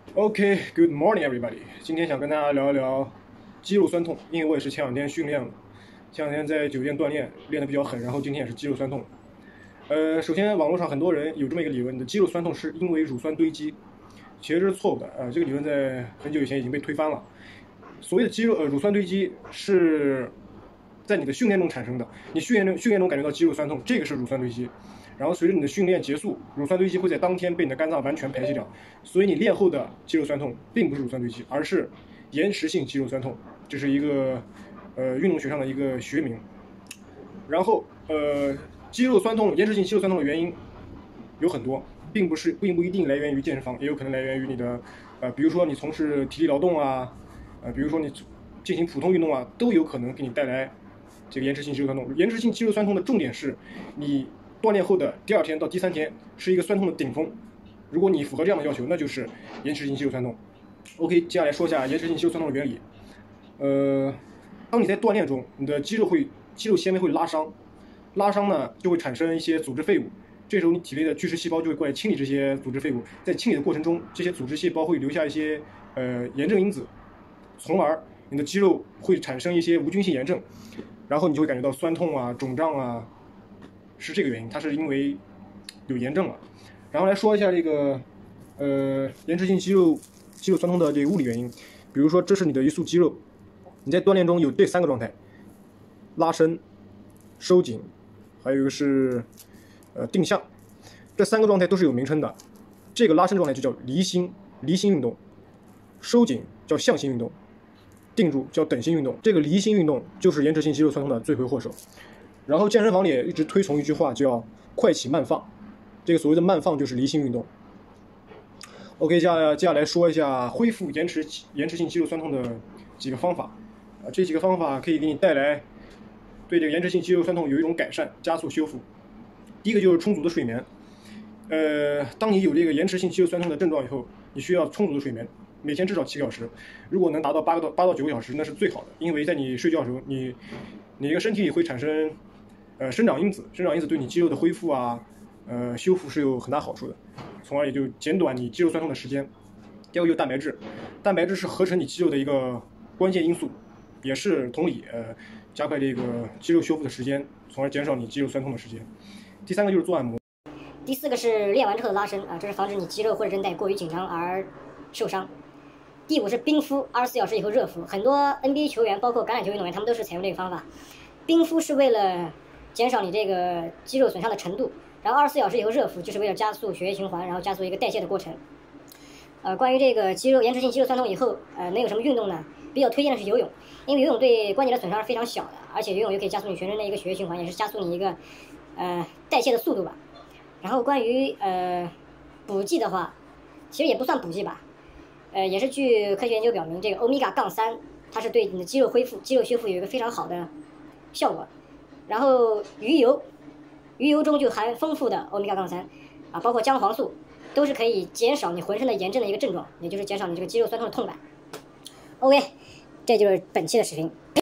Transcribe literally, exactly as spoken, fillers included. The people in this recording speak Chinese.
OK, good morning everybody. 今天想跟大家聊一聊肌肉酸痛，因为我也是前两天训练了，前两天在酒店锻炼，练得比较狠，然后今天也是肌肉酸痛。呃，首先网络上很多人有这么一个理论，你的肌肉酸痛是因为乳酸堆积，其实这是错误的。呃，这个理论在很久以前已经被推翻了。所谓的肌肉呃乳酸堆积是在你的训练中产生的，你训练中训练中感觉到肌肉酸痛，这个是乳酸堆积。然后随着你的训练结束，乳酸堆积会在当天被你的肝脏完全排泄掉，所以你练后的肌肉酸痛并不是乳酸堆积，而是延迟性肌肉酸痛，这是一个呃运动学上的一个学名。然后呃肌肉酸痛、延迟性肌肉酸痛的原因有很多，并不是并不一定来源于健身房，也有可能来源于你的呃比如说你从事体力劳动啊，呃比如说你进行普通运动啊，都有可能给你带来这个延迟性肌肉酸痛。延迟性肌肉酸痛的重点是你锻炼后的第二天到第三天是一个酸痛的顶峰，如果你符合这样的要求，那就是延迟性肌肉酸痛。OK， 接下来说一下延迟性肌肉酸痛的原理。呃，当你在锻炼中，你的肌肉会肌肉纤维会拉伤，拉伤呢就会产生一些组织废物，这时候你体内的巨噬细胞就会过来清理这些组织废物，在清理的过程中，这些组织细胞会留下一些呃炎症因子，从而你的肌肉会产生一些无菌性炎症，然后你就会感觉到酸痛啊、肿胀啊。是这个原因，它是因为有炎症了。然后来说一下这个呃延迟性肌肉肌肉酸痛的这个物理原因，比如说这是你的一束肌肉，你在锻炼中有这三个状态：拉伸、收紧，还有一个是呃定向。这三个状态都是有名称的。这个拉伸状态就叫离心离心运动，收紧叫向心运动，定住叫等心运动。这个离心运动就是延迟性肌肉酸痛的罪魁祸首。然后健身房里也一直推崇一句话，叫快起慢放。这个所谓的慢放就是离心运动。OK， 接下来接下来说一下恢复延迟延迟性肌肉酸痛的几个方法。啊，这几个方法可以给你带来对这个延迟性肌肉酸痛有一种改善，加速修复。第一个就是充足的睡眠。呃，当你有这个延迟性肌肉酸痛的症状以后，你需要充足的睡眠，每天至少七个小时。如果能达到八个到八到九个小时，那是最好的，因为在你睡觉的时候，你你一个身体里会产生呃，生长因子，生长因子对你肌肉的恢复啊，呃，修复是有很大好处的，从而也就减短你肌肉酸痛的时间。第二个就是蛋白质，蛋白质是合成你肌肉的一个关键因素，也是同理，呃，加快这个肌肉修复的时间，从而减少你肌肉酸痛的时间。第三个就是做按摩。 第四个是练完之后的拉伸啊，这是防止你肌肉或者韧带过于紧张而受伤。第五是冰敷，二十四小时以后热敷，很多 N B A 球员包括橄榄球运动员他们都是采用这个方法。冰敷是为了减少你这个肌肉损伤的程度，然后二十四小时以后热敷，就是为了加速血液循环，然后加速一个代谢的过程。呃，关于这个肌肉延迟性肌肉酸痛以后，呃，能有什么运动呢？比较推荐的是游泳，因为游泳对关节的损伤是非常小的，而且游泳又可以加速你全身的一个血液循环，也是加速你一个呃代谢的速度吧。然后关于呃补剂的话，其实也不算补剂吧，呃，也是据科学研究表明，这个欧米伽杠三它是对你的肌肉恢复、肌肉修复有一个非常好的效果。然后鱼油，鱼油中就含丰富的欧米伽杠三，啊，包括姜黄素，都是可以减少你浑身的炎症的一个症状，也就是减少你这个肌肉酸痛的痛感。OK， 这就是本期的视频。